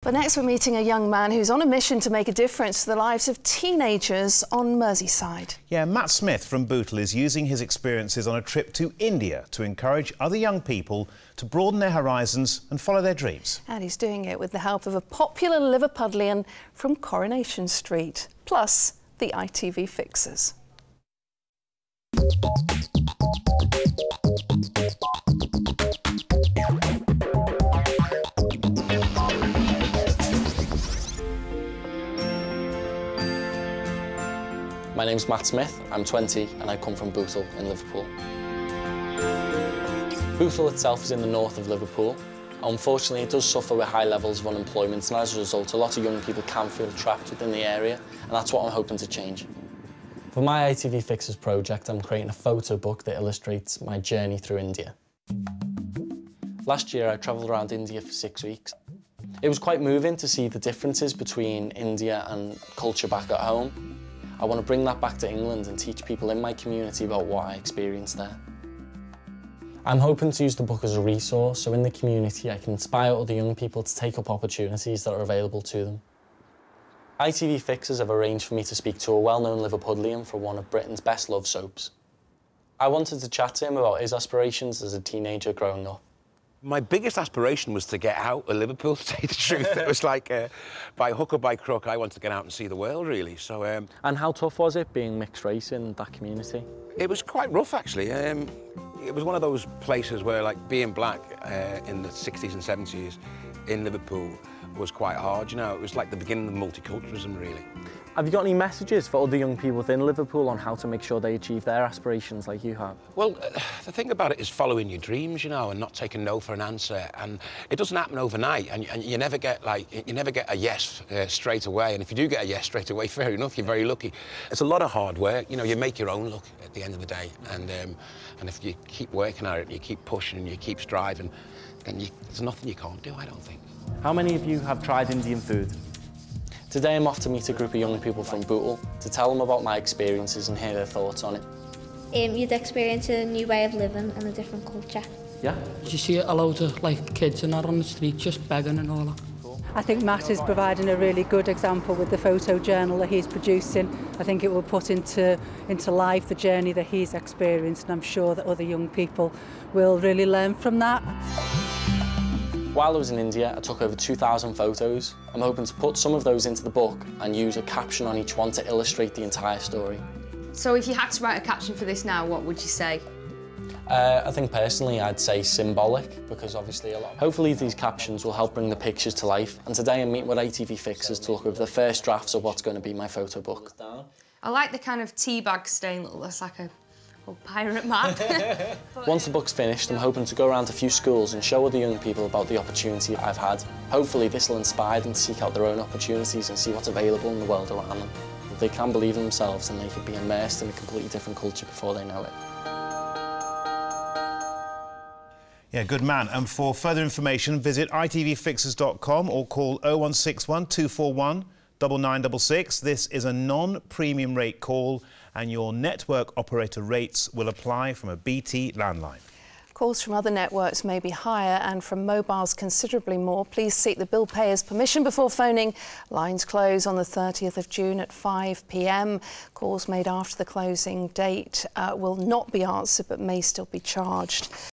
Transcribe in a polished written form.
But next we're meeting a young man who's on a mission to make a difference to the lives of teenagers on Merseyside. Yeah, Matt Smith from Bootle is using his experiences on a trip to India to encourage other young people to broaden their horizons and follow their dreams. And he's doing it with the help of a popular Liverpudlian from Coronation Street, plus the ITV fixers. My name's Matt Smith, I'm 20 and I come from Bootle in Liverpool. Bootle itself is in the north of Liverpool. Unfortunately, it does suffer with high levels of unemployment, and as a result, a lot of young people can feel trapped within the area, and that's what I'm hoping to change. For my ITV Fixers project, I'm creating a photo book that illustrates my journey through India. Last year, I travelled around India for 6 weeks. It was quite moving to see the differences between India and culture back at home. I want to bring that back to England and teach people in my community about what I experienced there. I'm hoping to use the book as a resource, so in the community I can inspire other young people to take up opportunities that are available to them. ITV Fixers have arranged for me to speak to a well-known Liverpudlian for one of Britain's best love soaps. I wanted to chat to him about his aspirations as a teenager growing up. My biggest aspiration was to get out of Liverpool, to tell you the truth. It was like, by hook or by crook, I wanted to get out and see the world, really. So, And how tough was it being mixed race in that community? It was quite rough, actually. It was one of those places where, like, being black in the 60s and 70s in Liverpool was quite hard, you know. It was like the beginning of multiculturalism, really. Have you got any messages for other young people within Liverpool on how to make sure they achieve their aspirations like you have? Well, the thing about it is following your dreams, you know, and not taking no for an answer. And it doesn't happen overnight, and you never get, a yes straight away. And if you do get a yes straight away, fair enough, you're very lucky. It's a lot of hard work, you know, you make your own luck at the end of the day. And if you keep working at it, you keep pushing, and you keep striving, then there's nothing you can't do, I don't think. How many of you have tried Indian food? Today I'm off to meet a group of young people from Bootle to tell them about my experiences and hear their thoughts on it. You'd experience a new way of living and a different culture. Yeah? You see a load of kids and that on the street just begging and all that. I think Matt is providing a really good example with the photo journal that he's producing. I think it will put into life the journey that he's experienced, and I'm sure that other young people will really learn from that. While I was in India, I took over 2,000 photos. I'm hoping to put some of those into the book and use a caption on each one to illustrate the entire story. So if you had to write a caption for this now, what would you say? I think personally I'd say symbolic, because obviously hopefully these captions will help bring the pictures to life, and today I'm meeting with ITV Fixers to look over the first drafts of what's going to be my photo book. I like the kind of tea bag stain that looks like a pirate map. Once the book's finished, I'm hoping to go around a few schools and show other young people about the opportunity I've had. Hopefully this will inspire them to seek out their own opportunities and see what's available in the world around them. If they can believe in themselves, then they could be immersed in a completely different culture before they know it. Yeah, good man. And for further information, visit itvfixers.com or call 0161 241 9966. This is a non-premium rate call, and your network operator rates will apply from a BT landline. Calls from other networks may be higher, and from mobiles considerably more. Please seek the bill payer's permission before phoning. Lines close on the 30th of June at 5 p.m. Calls made after the closing date will not be answered but may still be charged.